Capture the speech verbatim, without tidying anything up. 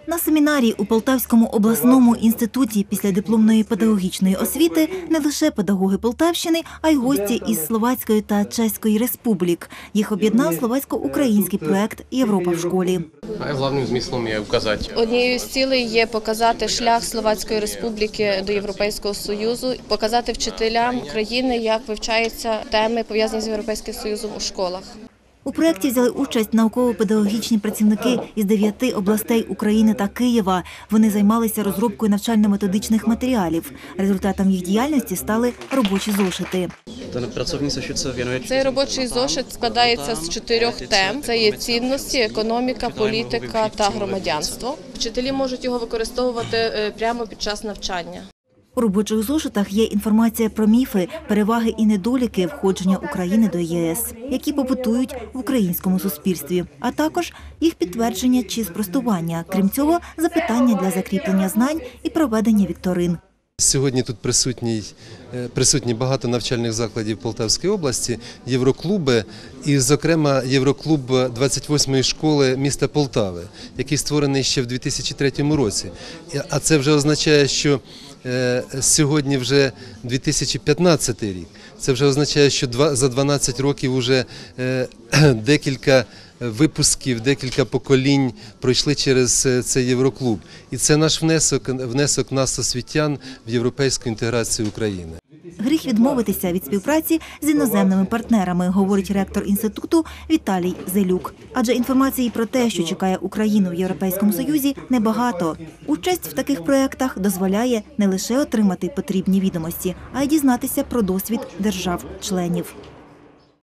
На семінарі у Полтавському обласному інституті післядипломної педагогічної освіти не лише педагоги Полтавщини, а й гості із Словацької та Чеської республік. Їх об'єднав словацько-український проект «Європа в школі». Головним змістом є указати. Однією з цілей є показати шлях Словацької республіки до Європейського Союзу, показати вчителям України, як вивчаються теми, пов'язані з Європейським Союзом у школах. У проєкті взяли участь науково-педагогічні працівники із дев'яти областей України та Києва. Вони займалися розробкою навчально-методичних матеріалів. Результатом їх діяльності стали робочі зошити. Цей робочий зошит складається з чотирьох тем. Це є цінності, економіка, політика та громадянство. Вчителі можуть його використовувати прямо під час навчання. У робочих зошитах є інформація про міфи, переваги і недоліки входження України до ЄС, які побутують в українському суспільстві, а також їх підтвердження чи спростування. Крім цього, запитання для закріплення знань і проведення вікторин. Сьогодні тут присутні, присутні багато навчальних закладів Полтавської області, євроклуби і, зокрема, євроклуб двадцять восьмої школи міста Полтави, який створений ще в дві тисячі третьому році. А це вже означає, що сьогодні вже дві тисячі п'ятнадцятий рік. Це вже означає, що за дванадцять років вже декілька випусків, декілька поколінь пройшли через цей євроклуб. І це наш внесок, внесок нас, освітян, в європейську інтеграцію України. Гріх відмовитися від співпраці з іноземними партнерами, говорить ректор інституту Віталій Зелюк. Адже інформації про те, що чекає Україну в Європейському Союзі, небагато. Участь в таких проєктах дозволяє не лише отримати потрібні відомості, а й дізнатися про досвід держав-членів.